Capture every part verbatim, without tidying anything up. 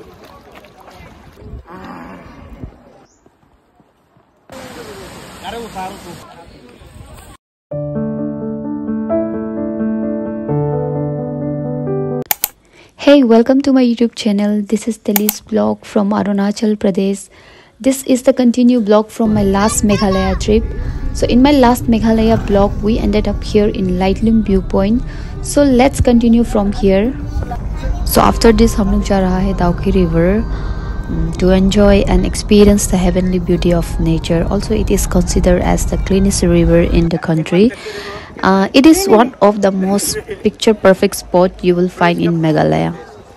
Hey, welcome to my YouTube channel. This is Teli's vlog from Arunachal Pradesh. This is the continued vlog from my last Meghalaya trip. So in my last Meghalaya vlog, we ended up here in Lightloom Viewpoint. So let's continue from here. So after this, हम लोग जा रहा है Dauki River um, to enjoy and experience the heavenly beauty of nature. Also, it is considered as the cleanest river in the country. Uh, it is one of the most picture perfect spot you will find in Meghalaya.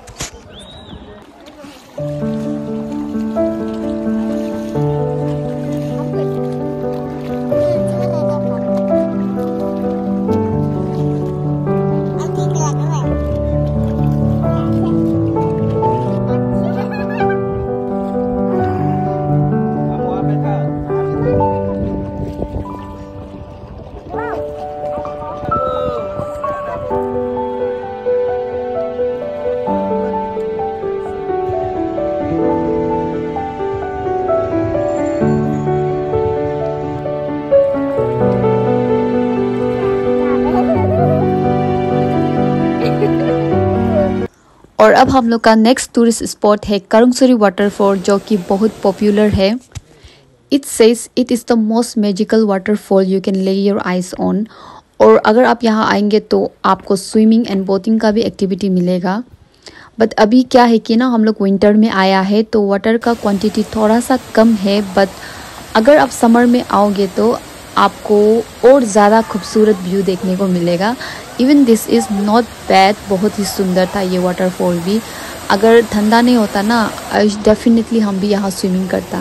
और अब हम लोग का next tourist spot है करंगसुरी waterfall, जो कि बहुत popular है। It says it is the most magical waterfall you can lay your eyes on. और अगर आप यहाँ आएंगे तो आपको स्विमिंग एंड बोटिंग का भी एक्टिविटी मिलेगा। बट अभी क्या है कि ना हम लोग विंटर में आया है तो वाटर का क्वांटिटी थोड़ा सा कम है। बट अगर आप समर में आओगे तो आपको और ज़्यादा खूबसूरत व्यू देखने को मिलेगा। Even this is not bad, बहुत ही सुंदर था ये वाटरफॉल भी। अगर ठंडा नहीं होता ना, डेफिनेटली हम भी यहाँ स्विमिंग करता।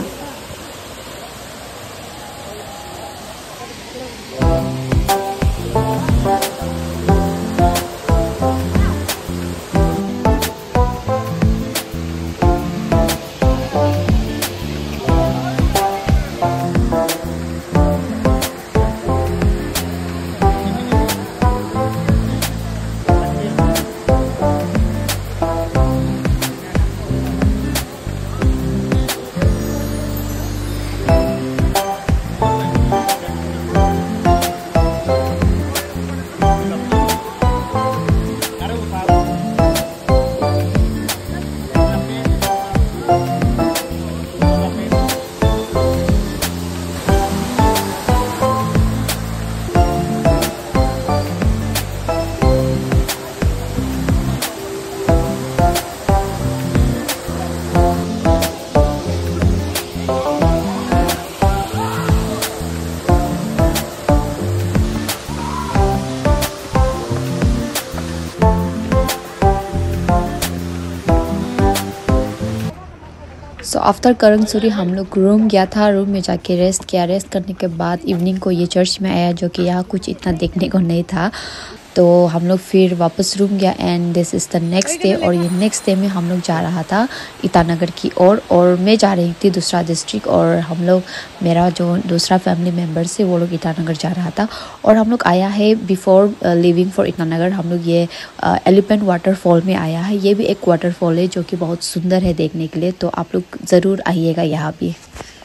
सो आफ्टर करंगसुरी हम लोग रूम गया था। रूम में जाके रेस्ट किया। रेस्ट करने के बाद इवनिंग को ये चर्च में आया, जो कि यहाँ कुछ इतना देखने को नहीं था। तो हम लोग फिर वापस रूम गया and this is the next day. और ये नेक्स्ट डे में हम लोग जा रहा था ईटानगर की ओर, और, और मैं जा रही थी दूसरा डिस्ट्रिक्ट। और हम लोग, मेरा जो दूसरा फैमिली मेम्बर से वो लोग ईटानगर जा रहा था। और हम लोग आया है बिफोर लिविंग फॉर ईटानगर, हम लोग ये एलिफेंट वाटरफॉल में आया है। ये भी एक वाटरफॉल है जो कि बहुत सुंदर है देखने के लिए। तो आप लोग ज़रूर आइएगा यहाँ भी।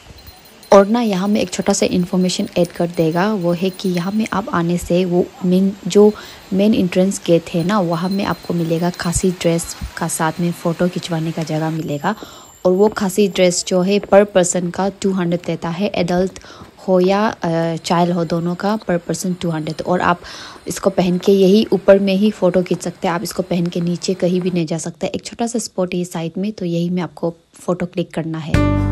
और ना यहाँ में एक छोटा सा इन्फॉर्मेशन ऐड कर देगा, वो है कि यहाँ में आप आने से वो मेन जो मेन एंट्रेंस गेट है ना, वहाँ में आपको मिलेगा खासी ड्रेस का, साथ में फ़ोटो खिंचवाने का जगह मिलेगा। और वो खासी ड्रेस जो है पर पर्सन का टू हंड्रेड देता है। एडल्ट हो या चाइल्ड हो, दोनों का पर पर्सन टू हंड्रेड। और आप इसको पहन के यही ऊपर में ही फ़ोटो खींच सकते हैं। आप इसको पहन के नीचे कहीं भी नहीं जा सकते। एक छोटा सा स्पॉट है साइड में, तो यही में आपको फ़ोटो क्लिक करना है।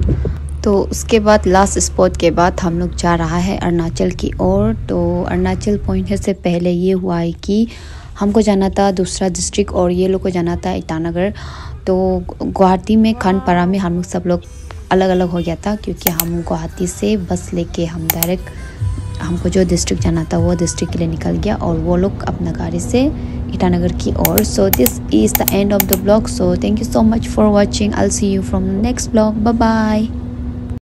तो उसके बाद लास्ट स्पॉट के बाद हम लोग जा रहा है अरुणाचल की ओर। तो अरुणाचल पहुंचने से पहले ये हुआ है कि हमको जाना था दूसरा डिस्ट्रिक्ट और ये लोग को जाना था ईटानगर। तो गुवाहाटी में खानपारा में हम लोग सब लोग अलग अलग हो गया था, क्योंकि हम गुवाहाटी से बस लेके हम डायरेक्ट हमको जो डिस्ट्रिक्ट जाना था वो डिस्ट्रिक्ट के लिए निकल गया और वो लोग अपना गाड़ी से ईटानगर की ओर। So this is the end of the blog. So thank you so much for watching. I will see you from next blog. Bye bye.